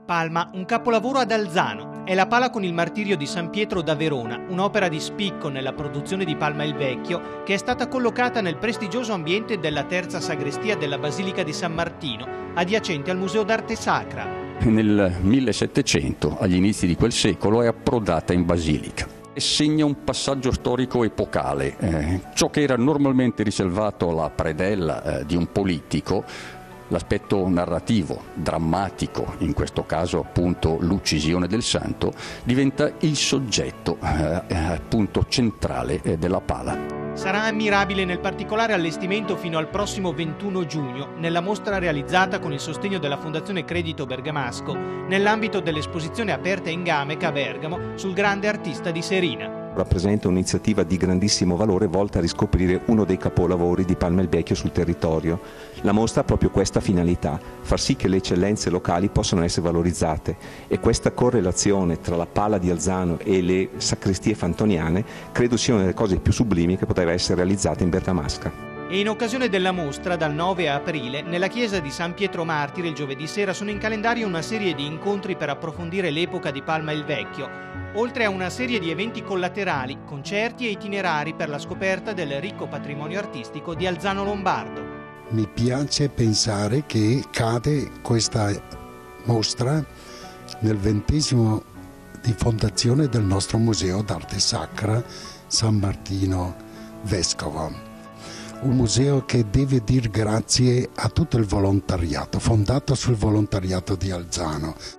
Palma, un capolavoro ad Alzano. È la pala con il martirio di San Pietro da Verona, un'opera di spicco nella produzione di Palma il Vecchio, che è stata collocata nel prestigioso ambiente della terza sagrestia della Basilica di San Martino, adiacente al Museo d'Arte Sacra. Nel 1700, agli inizi di quel secolo, è approdata in basilica. Segna un passaggio storico epocale. Ciò che era normalmente riservato alla predella di un politico, l'aspetto narrativo, drammatico, in questo caso appunto l'uccisione del santo, diventa il soggetto appunto centrale della pala. Sarà ammirabile nel particolare allestimento fino al prossimo 21 giugno, nella mostra realizzata con il sostegno della Fondazione Credito Bergamasco, nell'ambito dell'esposizione aperta in Gameca a Bergamo sul grande artista di Serina. Rappresenta un'iniziativa di grandissimo valore volta a riscoprire uno dei capolavori di Palma il Vecchio sul territorio. La mostra ha proprio questa finalità, far sì che le eccellenze locali possano essere valorizzate, e questa correlazione tra la pala di Alzano e le sacrestie fantoniane credo sia una delle cose più sublimi che poteva essere realizzata in Bergamasca. E in occasione della mostra, dal 9 aprile, nella chiesa di San Pietro Martire il giovedì sera sono in calendario una serie di incontri per approfondire l'epoca di Palma il Vecchio, oltre a una serie di eventi collaterali, concerti e itinerari per la scoperta del ricco patrimonio artistico di Alzano Lombardo. Mi piace pensare che cade questa mostra nel 20° di fondazione del nostro Museo d'Arte Sacra San Martino Vescovo. Un museo che deve dire grazie a tutto il volontariato, fondato sul volontariato di Alzano.